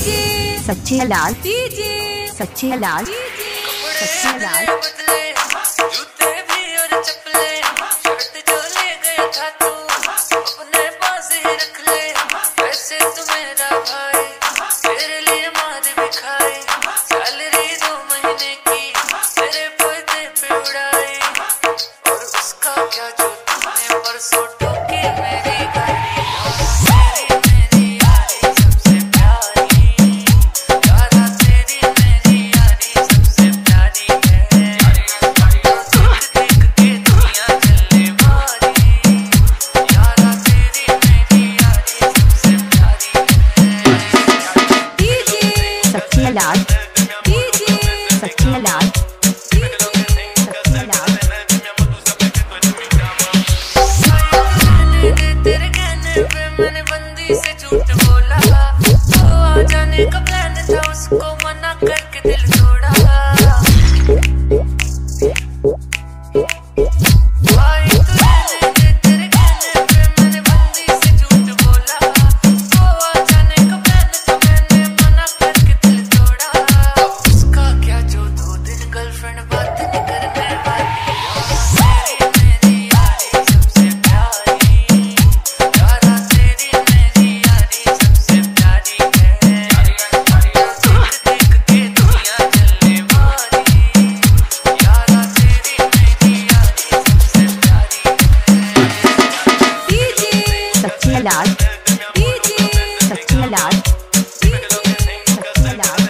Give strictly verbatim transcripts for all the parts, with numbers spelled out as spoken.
सच्चे हलाल सच्चे हलाल सच्चे हलाल। जूते भी और चप्पले शर्ट जो ले गया था तू अपने पास ही रख ले। वैसे तू मेरा भाई तेरे लिए मार भी खाई। सैलरी दो महीने की तेरे पर्दे पे उड़ाई। और उसका क्या जो तूने परसों ठोकी मेरी गाड़ी। मेरी मेरी यारी सबसे प्यारी। यारा तेरी मेरी यारी सबसे प्यारी है। देख देख के दुनिया चलने वाली। यारा तेरी मेरी यारी सबसे प्यारी है। सच्चे हलाल सच्चे हलाल सच्चे हलाल। तेरे कहने पे मैंने बंदी से झूठ बोला। तो आ जाने का प्लान था उसको मना करके दिल तोड़ा। भाई तू रहने दे तेरे कहने पे मैंने बंदी से झूठ बोला। तो आ जाने का प्लान था मैंने मना करके दिल तोड़ा। उसका क्या जो दो दिन गर्लफ्रेंड बात नहीं करने वाली। मेरी मेरी यारी सबसे प्यारी। यारा तेरी मेरी यारी सबसे प्यारी है। देख देख के दुनिया चलने वाली। यारा तेरी मेरी यारी सबसे प्यारी है। सच्चे हलाल सच्चे हलाल सच्चे हलाल।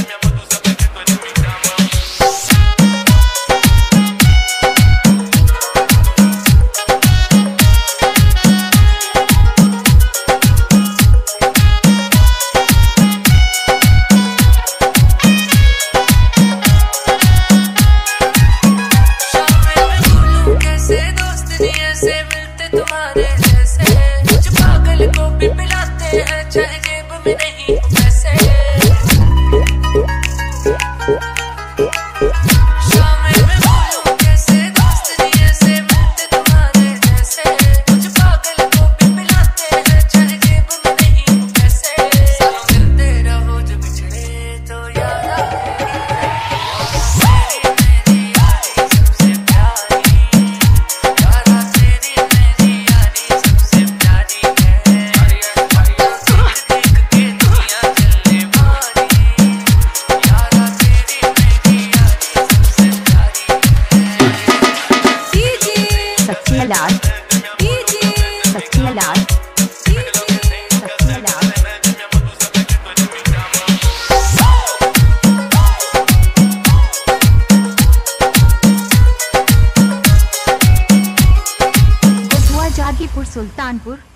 कैसे दोस्त नहीं ऐसे मिलते तुम्हारे जैसे। कुछ पागल को भी पिलाते हैं चाहे जेब में नहीं हो पैसे। शाम में बोलूं कैसे दोस्त नहीं ऐसे मिलते तुम्हारे जैसे। कुछ पागल को भी पिलाते हैं चाहे जेब में नहीं हो पैसे। सालों मिलते रहो जो बिछड़े तो यारा मेरी मेरी यारी सबसे प्यारी। यारा तेरी मेरी यारी सबसे प्यारी है। देख देख के दुनिया चलने वाली। यारा तेरी मेरी यारी सबसे प्यारी है। सच्चे हलाल सच्चे हलाल सच्चे हलाल। जागीपुर सुल्तानपुर।